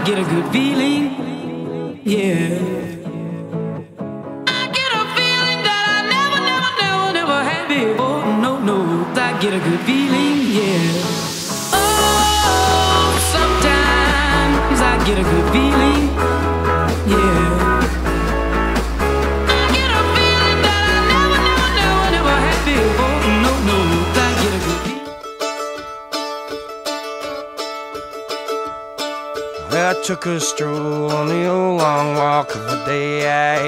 get a good feeling, yeah. I get a feeling that I never had before. No, no, I get a good feeling, yeah. Oh, sometimes I get a good feeling, yeah. I get a feeling that I never had before. No, no, I get a good feeling. I took a stroll on the old long walk of the day.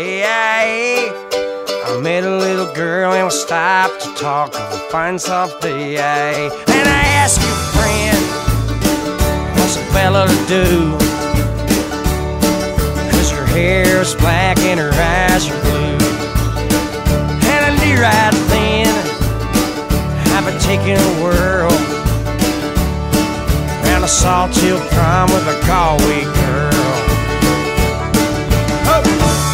I met a little girl and we stopped to talk of a fine soft day. And I asked your friend, what's a fella to do? 'Cause her hair is black and her eyes are blue. And I knew right then I've been taking a whirl around a Sawtell prom with a Galway girl. Oh.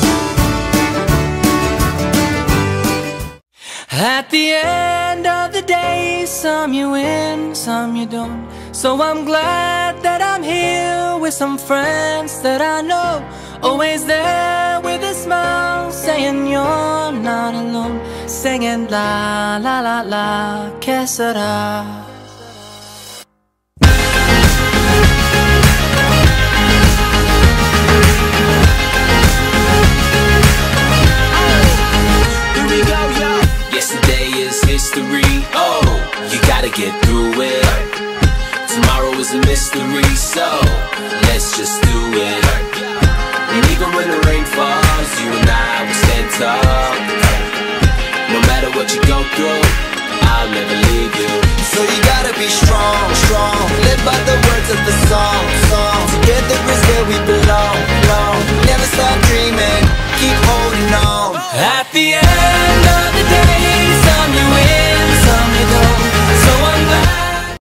At the end of the day, some you win, some you don't. So I'm glad that I'm here with some friends that I know, always there with a smile, saying you're not alone, singing la la la la, que sera. Yesterday is history, oh, you gotta get through it. Tomorrow is a mystery, so let's just do it. And even when the rain falls, you and I will stand tall. No matter what you go through, I'll never leave you. So you gotta be strong, strong. Live by the words of the song, song. Together is where we belong, belong. Never stop dreaming, keep holding on. At the end